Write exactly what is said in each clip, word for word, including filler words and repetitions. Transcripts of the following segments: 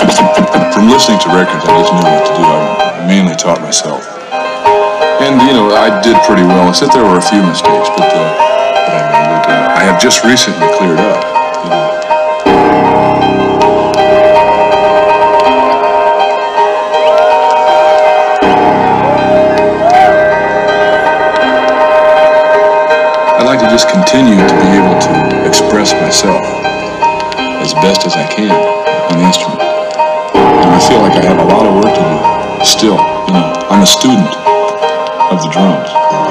From listening to records, I just knew what to do. I mainly taught myself. And, you know, I did pretty well, except there were a few mistakes, but, uh, but I mean, that, uh, I have just recently cleared up, you know. I'd like to just continue to be able to express myself as best as I can on the instrument. And I feel like I have a lot of work to do still, you know. I'm a student of the drums.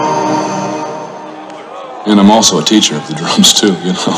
And I'm also a teacher of the drums too, you know.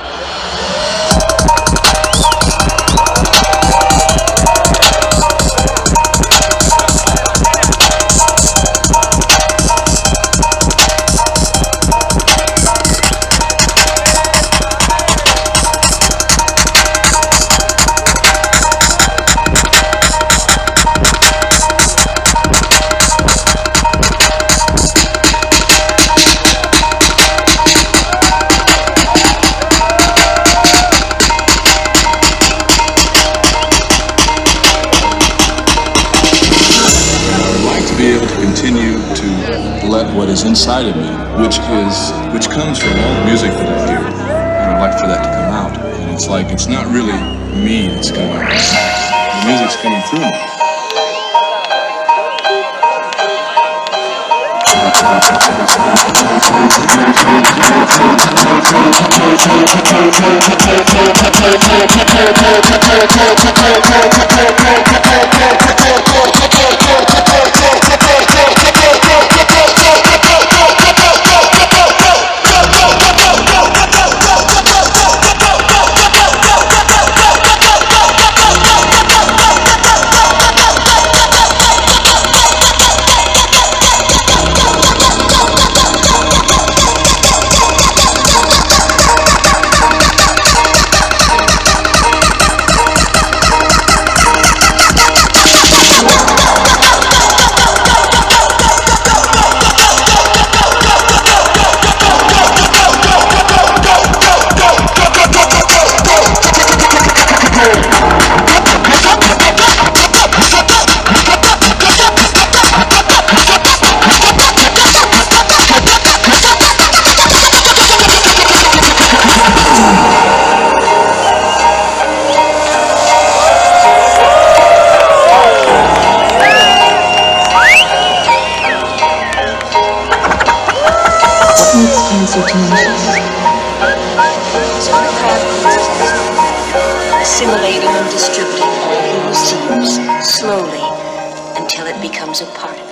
Continue to let what is inside of me, which is, which comes from all the music that I hear, and I'd like for that to come out. And it's like, it's not really me that's coming out. The music's coming through me. Assimilating and distributing all he receives, slowly, until it becomes a part of him.